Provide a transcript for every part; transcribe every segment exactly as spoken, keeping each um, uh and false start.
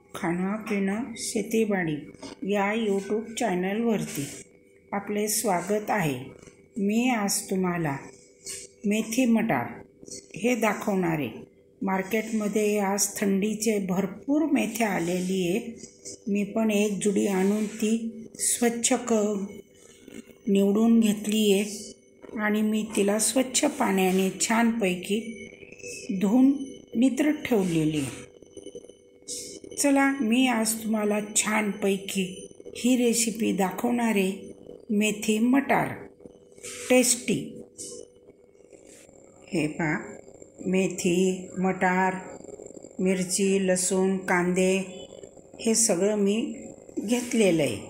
खाणं पिणं शेतीवाडी या यूट्यूब चॅनलवरती आपले स्वागत आहे। मी आज तुम्हाला मेथी मटार हे दाखवणारे। मार्केटमध्ये आज थंडीचे भरपूर मेथ्या आलेली आहे। मी पण एक जुडी आणून ती स्वच्छ क निवडून घेतली आहे आणि मी तिला स्वच्छ पाण्याने छानपैकी धुवून नितरत ठेवलेली आहे। चला मी आज तुम्हाला छानपैकी ही रेसिपी दाखवणारे मेथी मटार टेस्टी। हे पहा, मेथी मटार मिरची लसूण कांदे हे सगळं मी घेतलेलं आहे।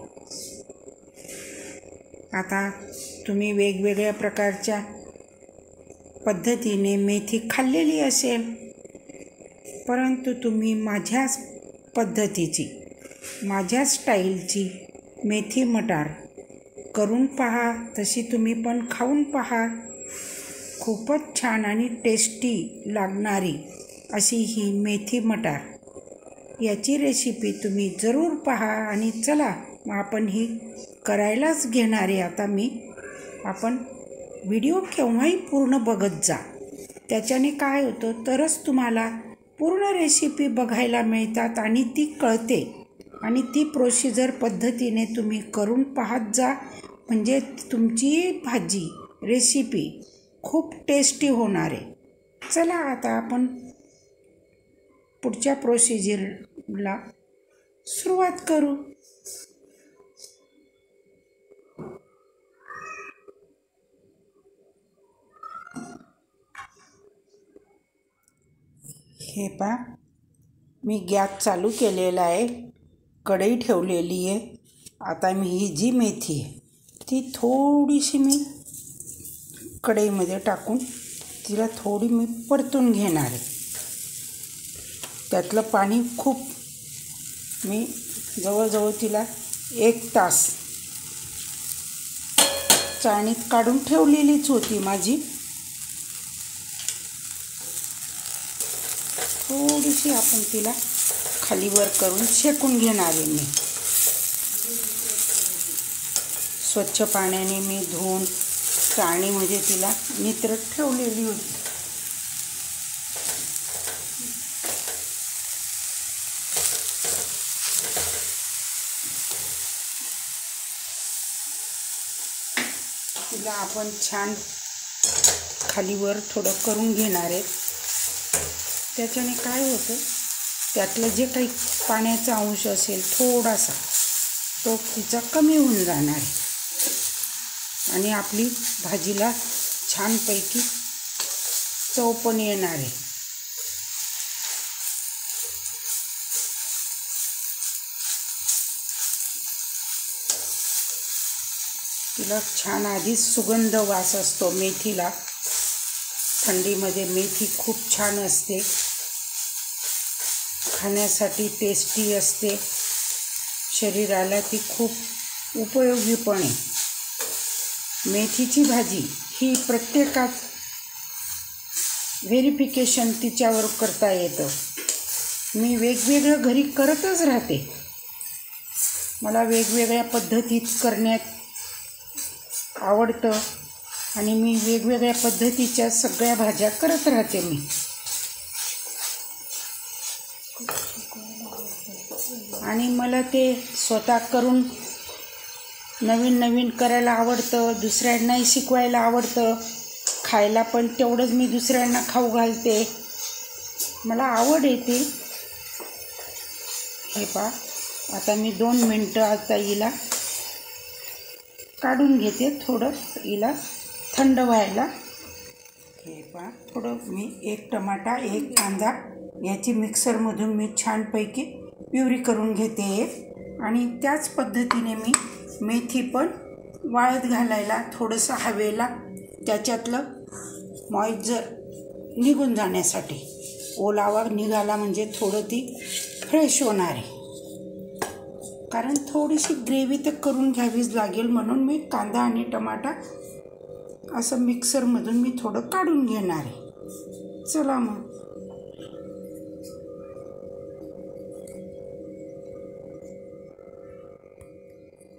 आता तुम्ही वेगवेगळ्या प्रकारच्या पद्धतीने मेथी खाल्लेली असेल, परंतु तुम्ही माझ्याच पद्धतीची माझ्या स्टाईलची मेथी मटार करून पहा, तशी तुम्ही पण खाऊन पहा। खूपच छान आणि टेस्टी लागणारी अशी ही मेथी मटार याची रेसिपी तुम्ही जरूर पहा। आणि चला मग आपण ही करायलाच घेणार आहे। आता मी आपण व्हिडिओ केव्हाही पूर्ण बघत जा, त्याच्याने काय होतं तरच तुम्हाला पूर्ण रेसिपी बघायला मिळतात आणि ती कळते आणि ती प्रोसिजर पद्धतीने तुम्ही करून पाहत जा, म्हणजे तुमची भाजी रेसिपी खूप टेस्टी होणार आहे। चला आता आपण पुढच्या प्रोसिजरला सुरुवात करू। हे पहा, मी गॅस चालू केलेला आहे, कढई ठेवलेली आहे। आता मी ही जी मेथी आहे ती थोडीशी मी कढईमध्ये टाकून तिला थोडी मी परतून घेणार आहे। त्यातलं पाणी खूप मी जवळजवळ तिला एक तास चाळणीत काढून ठेवलेलीच होती माझी। थोडीशी आपण तिला खालीवर करून शेकून घेणार आहे। मी स्वच्छ पाण्याने मी धुवून चाळणीमध्ये तिला नितरत ठेवलेली होती। तिला आपण छान खालीवर थोडं करून घेणार आहे। त्याच्याने काय होतं, त्यातलं जे काही पाण्याचा अंश असेल थोडासा तो तिचा कमी होऊन जाणार आहे आणि आपली भाजीला छानपैकी चव पण येणार आहे। तिला छान आधीच सुगंध वास असतो मेथीला। थंडीमध्ये मेथी खूप छान असते, खाण्यासाठी टेस्टी असते, शरीराला ती खूप उपयोगी पण आहे। मेथीची भाजी ही प्रत्येकात व्हेरिफिकेशन तिच्यावर करता येतं। मी वेगवेगळं घरी करतच राहते, मला वेगवेगळ्या पद्धतीत करण्यात आवडतं आणि मी वेगवेगळ्या पद्धतीच्या सगळ्या भाज्या करत राहते। मी आणि मला ते स्वतः करून नवीन नवीन करायला आवडतं, दुसऱ्यांनाही शिकवायला आवडतं, खायला पण तेवढंच मी दुसऱ्यांना खाऊ घालते, मला आवड येते। हे पहा, आता मी दोन मिनटं आता हिला काढून घेते, थोडं हिला थंड व्हायला। हे पहा, थोडं मी एक टमाटा एक कांदा याची मिक्सरमधून मी छानपैकी प्युरी करून घेते आणि त्याच पद्धतीने मी मेथी पण वाळत घालायला थोडंसं हवेला त्याच्यातलं मॉइश्चर निघून जाण्यासाठी, ओलावा निघाला म्हणजे थोडं ती फ्रेश होणार आहे। कारण थोडीशी ग्रेव्ही तर करून घ्यावीच लागेल, म्हणून मी कांदा आणि टमाटा असं मिक्सरमधून मी थोडं काढून घेणार आहे। चला मग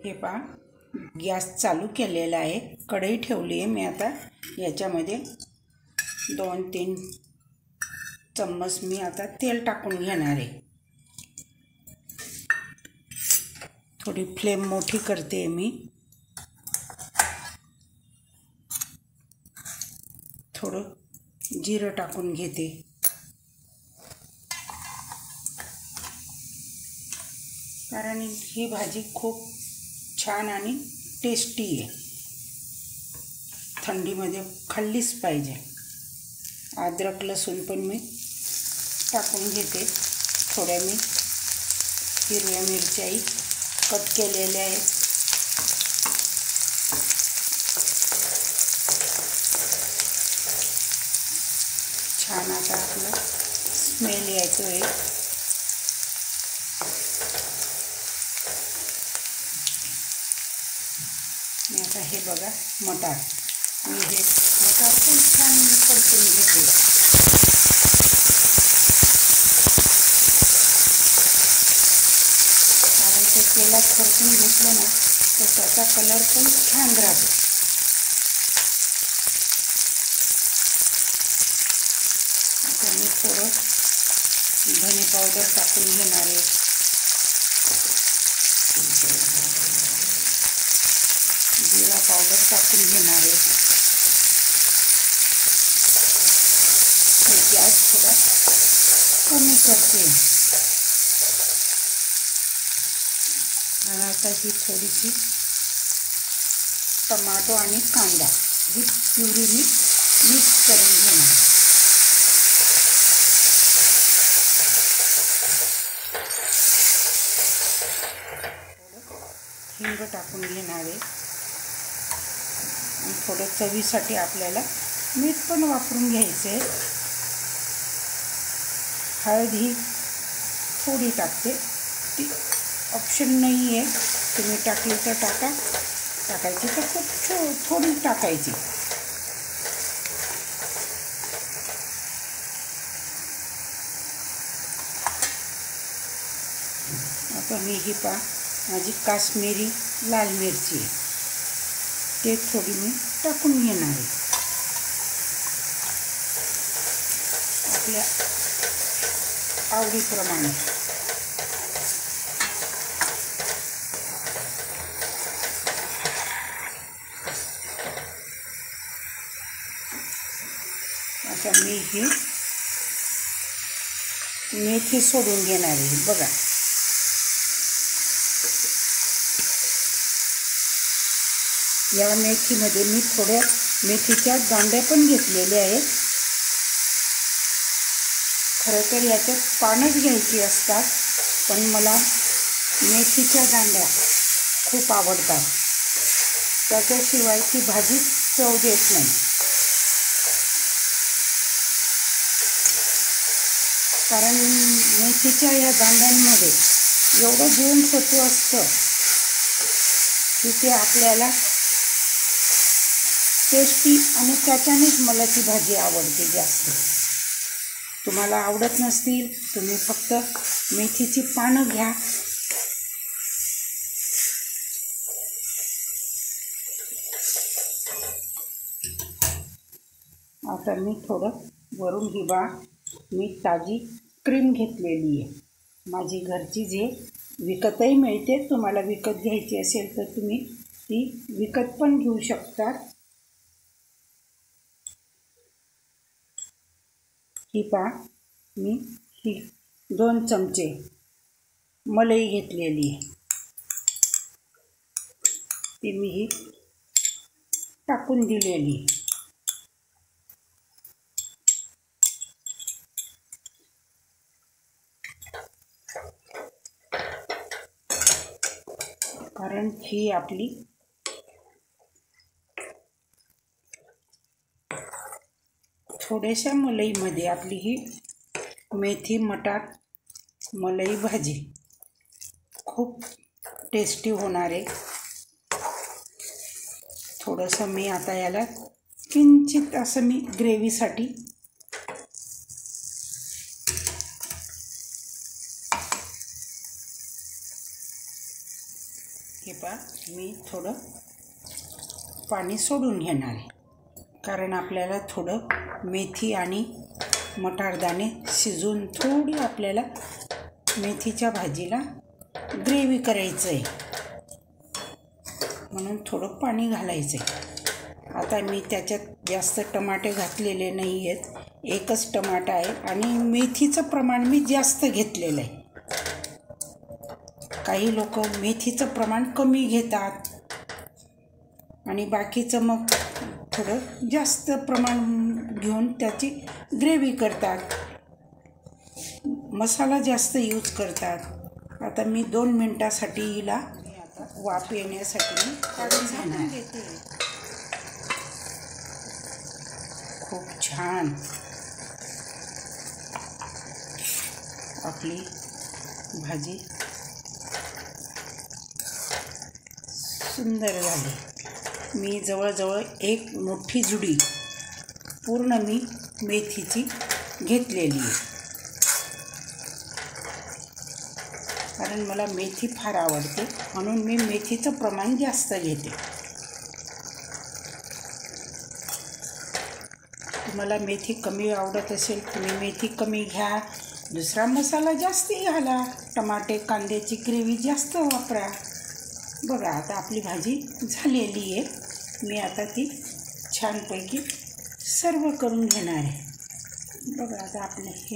हे पहा, गॅस चालू केलेला आहे, कढई ठेवली आहे मी. आता याच्यामध्ये दोन तीन चम्मच मी आता तेल टाकून घेणार आहे. थोडी फ्लेम मोठी करते मी. थोडं जिरं टाकून घेते. कारण ही भाजी खूप छान आणि टेस्टी आहे. थंडीमध्ये खाल्लीच पाहिजे. अद्रक लसूण पण मी टाकून घेते. थोड्या मी हिरव्या मिरच्याही कट केलेल्या आहेत. छान आता आपला स्मेल यायचं आहे. मी आता हे बघा मटार, मी हे मटार पण छान परतून घेते. कारण ते तेलात परतून घेतलं ना तर त्याचा कलर पण छान राहतो. आता मी थोडं धने पावडर टाकून घेणार आहे. जिरा पावडर टाकून घेणार आहे. गॅस थोडा कमी करते. आणि आता ही थोडीशी टमाटो आणि कांदा ही प्युरी मी मिक्स करून घेणार. हिंग टाकून घेणार आहे. आणि थोडं चवीसाठी आपल्याला मीठ पण वापरून घ्यायचं आहे. हळद ही थोडी टाकते, ती ऑप्शन नाही आहे. तुम्ही टाकली तर टाका, टाकायची तर खूप छो थोडी टाकायची. आता मी ही पा माझी काश्मीरी लाल मिरची आहे, ते थोडी मी टाकून घेणार आहे. आपल्या आवडीप्रमाणे. आता मी ही मेथी सोडून घेणार आहे. बघा, या मेथीमध्ये मी थोड्या मेथीच्या दांड्या पण घेतलेल्या आहेत. खरं तर याच्यात पानच घ्यायची असतात, पण मला मेथीच्या दांड्या खूप आवडतात. त्याच्याशिवाय ती भाजी चव देत नाही. कारण मेथीच्या या दांड्यांमध्ये एवढं जीवनसत्व असतं की ते आपल्याला टेस्टी, आणि त्याच्यानेच मला ती भाजी आवडते जास्त. तुम्हाला आवडत नसतील, तुम्ही फक्त मेथीची पानं घ्या. आता मी थोडं वरून ही बा मी ताजी क्रीम घेतलेली आहे. माझी घरची, जे विकतही मिळते. तुम्हाला विकत घ्यायची असेल तर तुम्ही ती विकत पण घेऊ शकता. ही पा मी ही दोन चमचे मलाई घेतलेली आहे, ती मी ही टाकून दिलेली. कारण ही आपली थोड्याशा मलईमध्ये आपली ही मेथी मटार मलाई भाजी खूप टेस्टी होणार आहे. थोडंसं मी आता याला किंचित असं मी ग्रेव्हीसाठी हे पहा, मी थोडं पाणी सोडून घेणार आहे, कारण आपल्याला थोडं मेथी आणि मटारदाणे शिजून थोडी आपल्याला मेथीच्या भाजीला ग्रेव्ही करायचं आहे, म्हणून थोडं पाणी घालायचं आहे. आता मी त्याच्यात जास्त टमाटे घातलेले नाही आहेत, एकच टमाटा आहे आणि मेथीचं प्रमाण मी जास्त घेतलेलं आहे. काही लोक मेथीचं प्रमाण कमी घेतात आणि बाकीचं मग थोडं जास्त प्रमाण घेऊन त्याची ग्रेव्ही करतात, मसाला जास्त यूज करतात. आता मी दोन मिनटासाठी हिला वाफ येण्यासाठी मी काढून घेणार घेते. खूप छान आपली भाजी सुंदर झाली. मी जवळजवळ एक मोठी जुडी पूर्ण मी मेथीची घेतलेली आहे, कारण मला मेथी फार आवडते, म्हणून मी मेथीचं प्रमाण जास्त घेते. तुम्हाला मेथी कमी आवडत असेल तुम्ही मेथी कमी घ्या, दुसरा मसाला जास्ती घाला, टमाटे कांद्याची ग्रेव्ही जास्त वापरा. बघा आता आपली भाजी झालेली आहे. मी आता ती छानपैकी सर्व करून घेणार आहे. बघा आता आपले हे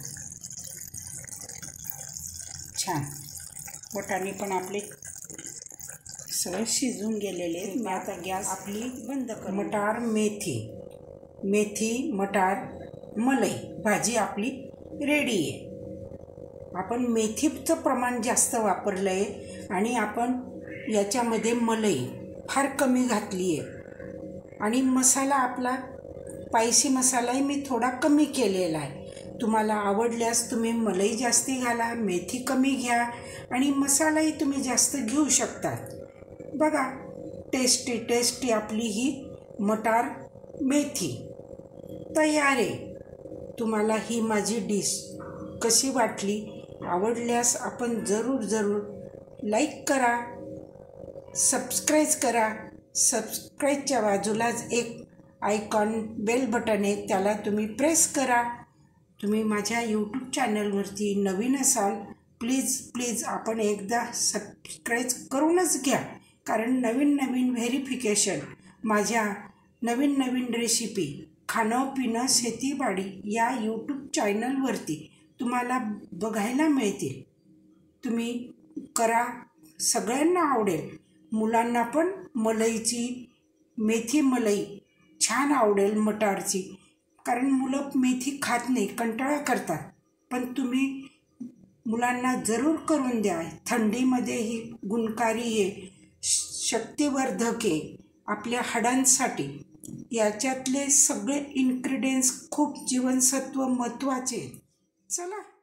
छान वाटाणे पण आपले सगळे शिजून गेलेले आहेत. मी आता गॅस आपली बंद कर. मटार मेथी मेथी मटार मलाई भाजी आपली रेडी आहे. आपण मेथीचं प्रमाण जास्त वापरलं आहे आणि आपण याच्यामध्ये मलाई फार कमी घातली आहे आणि मसाला आपला स्पायसी मसालाही मी थोडा कमी केलेला आहे. तुम्हाला आवडल्यास तुम्ही मलाई जास्ती घाला, मेथी कमी घ्या आणि मसालाही तुम्ही जास्त घेऊ शकतात. बघा टेस्टी टेस्टी आपली ही मटार मेथी तयार आहे. तुम्हाला ही माझी डिश कशी वाटली? आवडल्यास आपण जरूर जरूर लाईक करा, सबस्क्राईब करा. सबस्क्राईबच्या बाजूलाच एक आयकॉन बेल बटन आहे, त्याला तुम्ही प्रेस करा. तुम्ही माझ्या यूट्यूब चॅनलवरती नवीन असाल प्लीज प्लीज आपण एकदा सबस्क्राईब करूनच घ्या, कारण नवीन नवीन व्हेरिफिकेशन माझ्या नवीन नवीन रेसिपी खाणं पिणं शेतीबाडी या यूट्यूब चॅनलवरती तुम्हाला बघायला मिळतील. तुम्ही करा, सगळ्यांना आवडेल. मुलांना पण मलईची मेथी मलाई छान आवडेल मटारची, कारण मुलं मेथी खात नाही, कंटाळा करतात. पण तुम्ही मुलांना जरूर करून द्या. थंडीमध्ये ही गुणकारी आहे, शक्तिवर्धक आहे आपल्या हाडांसाठी. याच्यातले सगळे इन्ग्रेडियंट्स खूप जीवनसत्व महत्त्वाचे. चला